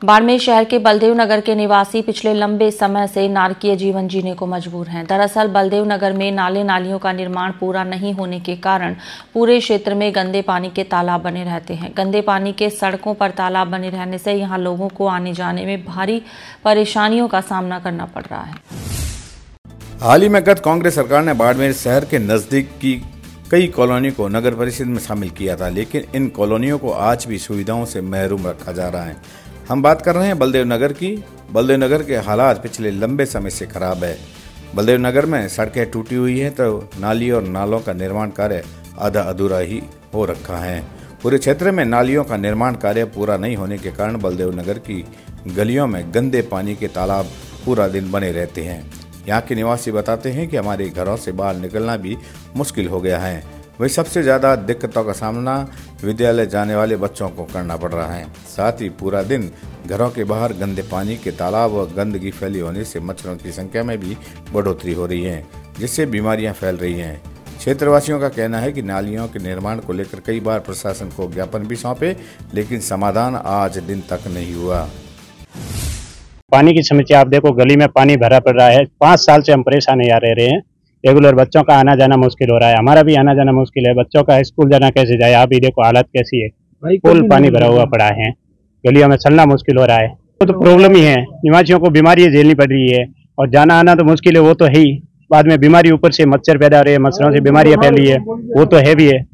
बाड़मेर शहर के बलदेव नगर के निवासी पिछले लंबे समय से नारकीय जीवन जीने को मजबूर हैं। दरअसल बलदेव नगर में नाले नालियों का निर्माण पूरा नहीं होने के कारण पूरे क्षेत्र में गंदे पानी के तालाब बने रहते हैं। गंदे पानी के सड़कों पर तालाब बने रहने से यहां लोगों को आने जाने में भारी परेशानियों का सामना करना पड़ रहा है। हाल ही में गत कांग्रेस सरकार ने बाड़मेर शहर के नजदीक की कई कॉलोनी को नगर परिषद में शामिल किया था, लेकिन इन कॉलोनियों को आज भी सुविधाओं से महरूम रखा जा रहा है। हम बात कर रहे हैं बलदेव नगर की। बलदेव नगर के हालात पिछले लंबे समय से खराब है। बलदेव नगर में सड़कें टूटी हुई हैं तो नाली और नालों का निर्माण कार्य आधा अधूरा ही हो रखा है। पूरे क्षेत्र में नालियों का निर्माण कार्य पूरा नहीं होने के कारण बलदेव नगर की गलियों में गंदे पानी के तालाब पूरा दिन बने रहते हैं। यहाँ के निवासी बताते हैं कि हमारे घरों से बाहर निकलना भी मुश्किल हो गया है। वही सबसे ज़्यादा दिक्कतों का सामना विद्यालय जाने वाले बच्चों को करना पड़ रहा है। साथ ही पूरा दिन घरों के बाहर गंदे पानी के तालाब और गंदगी फैली होने से मच्छरों की संख्या में भी बढ़ोतरी हो रही है, जिससे बीमारियां फैल रही हैं। क्षेत्रवासियों का कहना है कि नालियों के निर्माण को लेकर कई बार प्रशासन को ज्ञापन भी सौंपे, लेकिन समाधान आज दिन तक नहीं हुआ। पानी की समस्या आप देखो, गली में पानी भरा पड़ रहा है। 5 साल से हम परेशान रह रहे हैं। रेगुलर बच्चों का आना जाना मुश्किल हो रहा है, हमारा भी आना जाना मुश्किल है। बच्चों का स्कूल जाना कैसे जाए, आप ही देखो हालत कैसी है। फुल पानी भरा हुआ पड़ा है, गलियों में चलना मुश्किल हो रहा है। तो प्रॉब्लम ही है, निवासियों को बीमारी झेलनी पड़ रही है और जाना आना तो मुश्किल है, वो तो है ही। बाद में बीमारी ऊपर से मच्छर पैदा हो रहे हैं, मच्छरों से बीमारियां फैली है, वो तो है भी है।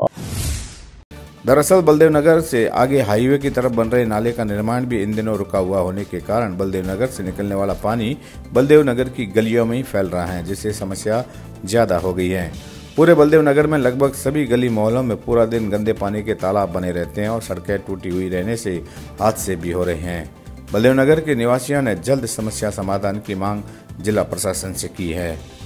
दरअसल बलदेव नगर से आगे हाईवे की तरफ बन रहे नाले का निर्माण भी इन दिनों रुका हुआ होने के कारण बलदेव नगर से निकलने वाला पानी बलदेव नगर की गलियों में ही फैल रहा है, जिससे समस्या ज्यादा हो गई है। पूरे बलदेव नगर में लगभग सभी गली मोहल्लों में पूरा दिन गंदे पानी के तालाब बने रहते हैं और सड़कें टूटी हुई रहने से हादसे भी हो रहे हैं। बलदेव नगर के निवासियों ने जल्द समस्या समाधान की मांग जिला प्रशासन से की है।